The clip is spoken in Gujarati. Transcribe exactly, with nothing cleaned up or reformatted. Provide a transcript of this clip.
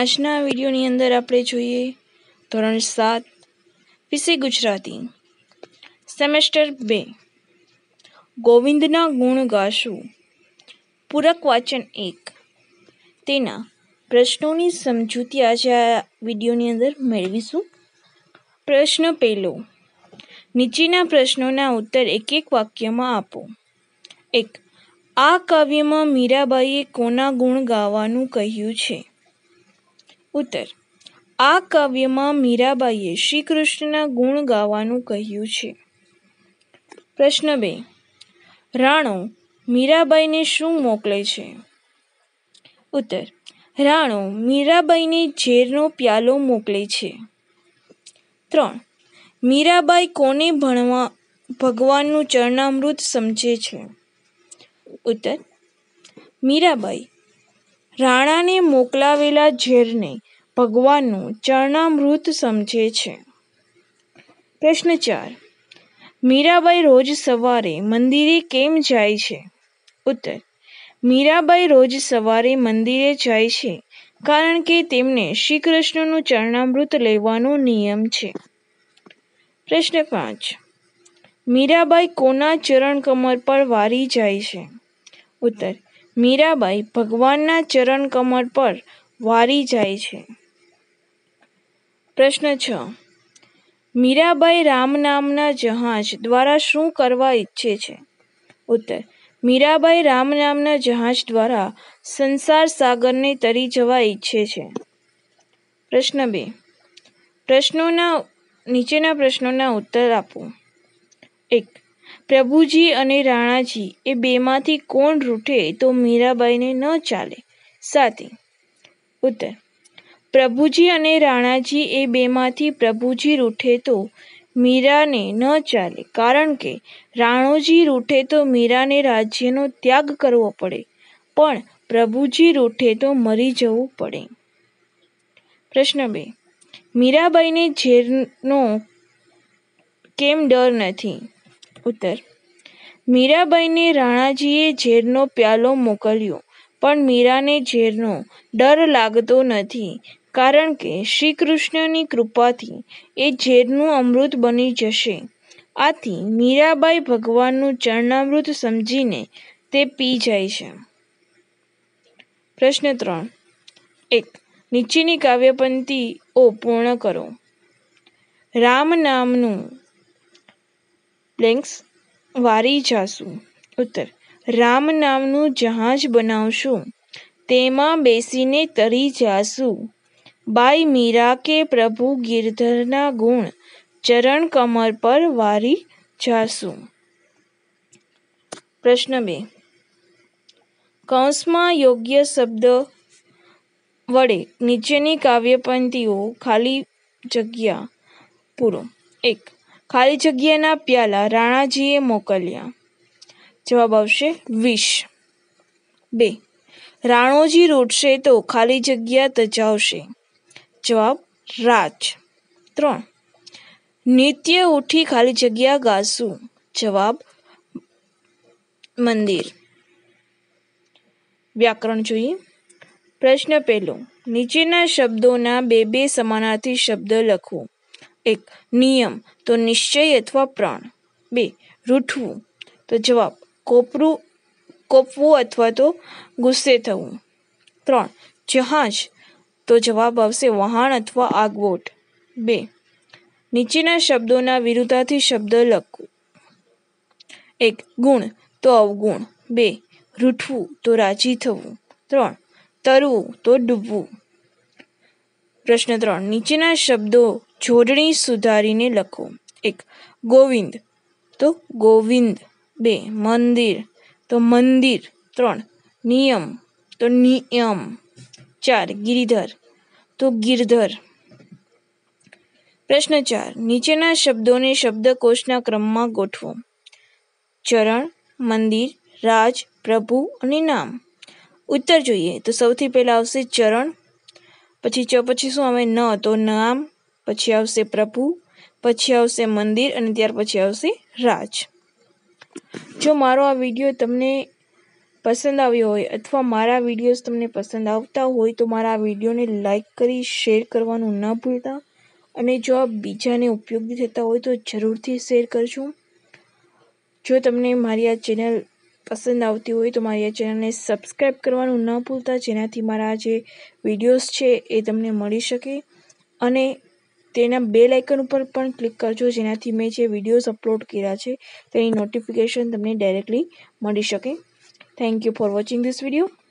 આજના વિડીયોની અંદર આપણે જોઈએ ધોરણ સાત વિષય ગુજરાતી સેમેસ્ટર બે ગોવિંદના ગુણ ગાશું પૂરક વાચન એક તેના પ્રશ્નોની સમજૂતી આજે આ વિડીયોની અંદર મેળવીશું। પ્રશ્ન પહેલો, નીચેના પ્રશ્નોના ઉત્તર એક એક વાક્યમાં આપો। એક, આ કાવ્યમાં મીરાબાઈએ કોના ગુણ ગાવાનું કહ્યું છે? ઉત્તર, આ કાવ્યમાં મીરાબાઈએ શ્રી કૃષ્ણના ગુણ ગાવાનું કહ્યું છે। પ્રશ્ન બે, રાણો મીરાબાઈને શું મોકલે છે? ઉત્તર, રાણો મીરાબાઈને ઝેરનો પ્યાલો મોકલે છે। ત્રણ, મીરાબાઈ કોને ભણવા ભગવાનનું ચરણામૃત સમજે છે? ઉત્તર, મીરાબાઈ રાણાને મોકલાવેલા ઝેરને ભગવાનનું ચરણામૃત સમજે છે। પ્રશ્ન ચાર, મીરાબાઈ રોજ સવારે મંદિરે કેમ જાય છે? ઉત્તર, મીરાબાઈ રોજ સવારે મંદિરે જાય છે કારણ કે તેમને શ્રી કૃષ્ણનું ચરણામૃત લેવાનો નિયમ છે। પ્રશ્ન પાંચ, મીરાબાઈ કોના ચરણ કમર પર વારી જાય છે? ઉત્તર, મીરાબાઈ ભગવાનના ચરણ કમર પર વારી જાય છે। પ્રશ્ન છ, મીરાબાઈ રામ નામના જહાજ દ્વારા શું કરવા ઈચ્છે છે? ઉત્તર, મીરાબાઈ રામ નામના જહાજ દ્વારા સંસાર સાગરને તરી જવા ઈચ્છે છે। પ્રશ્ન બે, પ્રશ્નોના નીચેના પ્રશ્નોના ઉત્તર આપો। એક, પ્રભુજી અને રાણાજી એ બેમાંથી કોણ રૂઠે તો મીરાબાઈને ન ચાલે? સાથી। ઉત્તર, પ્રભુજી અને રાણાજી એ બેમાંથી પ્રભુજી રૂઠે તો મીરાને ન ચાલે કારણ કે રાણોજી રૂઠે તો મીરાને રાજ્યનો ત્યાગ કરવો પડે પણ પ્રભુજી રૂઠે તો મરી જવું પડે। પ્રશ્ન બે, મીરાબાઈને ઝેરનો કેમ ડર નથી? ઉત્તર, મીરાબાઈને રાણાજીએ ઝેરનો પ્યાલો મોકલ્યો પણ મીરાને ઝેરનો ડર લાગતો નથી કારણ કે શ્રી કૃષ્ણની કૃપાથી એ ઝેરનું અમૃત બની જશે। આથી મીરાબાઈ ભગવાનનું ચરણામૃત સમજીને તે પી જાય છે। પ્રશ્ન ત્રણ, એક, નીચેની કાવ્ય પંક્તિઓ પૂર્ણ કરો। રામ નામનું બ્લેન્ક્સ વારી જાશું। ઉત્તર, રામ નામનું જહાજ બનાવશું તેમાં બેસીને તરી જાશું। બાઈ મીરા કે પ્રભુ ગિરધરના ગુણ ચરણ કમર પર વારી જાશું। પ્રશ્ન બે, કૌંસમાં યોગ્ય શબ્દ વડે નીચેની કાવ્ય પંક્તિઓ ખાલી જગ્યા પૂરો। એક, ખાલી જગ્યાના પ્યાલા રાણાજીએ મોકલ્યા। જવાબ આવશે વિષ। બે, રાણોજી રૂઠશે તો ખાલી જગ્યા તજાવશે। જવાબ રાજ। ત્રણ, નિત્ય ઉઠી ખાલી જગ્યા ગાશું। જવાબ મંદિર। વ્યાકરણ જોઈએ। પ્રશ્ન પહેલો, નીચેના શબ્દોના બે બે સમાનાર્થી શબ્દ લખો। એક, નિયમ તો નિશ્ચય અથવા પ્રણ। બે, રૂઠવું તો જવાબ કોપરું કોપવું અથવા તો ગુસ્સે થવું। ત્રણ, જહાજ તો જવાબ આવશે વહાણ અથવા આગબોટ। બે, નીચેના શબ્દોના વિરુદ્ધાર્થી શબ્દ લખો। એક, ગુણ તો અવગુણ। બે, રૂઠવું તો રાજી થવું। ત્રણ, તરવું તો ડૂબવું। પ્રશ્ન ત્રણ, નીચેના શબ્દો જોડણી સુધારીને લખો। એક, ગોવિંદ તો ગોવિંદ। બે, મંદિર તો મંદિર। ત્રણ, નિયમ તો નિયમ। ચાર, ગિરિધર તો ગિરધર। પ્રશ્ન ચાર, નીચેના શબ્દોને શબ્દકોશના ક્રમમાં ગોઠવો। ચરણ, મંદિર, રાજ, પ્રભુ અને નામ। ઉત્તર જોઈએ તો સૌથી પહેલા આવશે ચરણ, પછી ચ પછી શું આવે ન તો નામ, પછી આવશે પ્રભુ, પછી આવશે મંદિર અને ત્યાર પછી આવશે રાજ। જો મારો આ વિડીયો તમને પસંદ આવ્યો હોય અથવા મારા વિડીયોઝ તમને પસંદ આવતા હોય તો મારા વિડીયોને લાઈક કરી શેર કરવાનું ન ભૂલતા અને જો આ બીજાને ઉપયોગી થતા હોય તો જરૂરથી શેર કરજો. જો તમને મારી આ ચેનલ પસંદ આવતી હોય તો મારી આ ચેનલને સબસ્ક્રાઈબ કરવાનું ન ભૂલતા, જેનાથી મારા જે વિડીયોઝ છે એ તમને મળી શકે અને તેના બેલ આઇકન ઉપર પણ ક્લિક કરજો, જેનાથી મેં જે વિડીયોઝ અપલોડ કર્યા છે તેની નોટિફિકેશન તમને ડાયરેક્ટલી મળી શકે. Thank you for watching this video.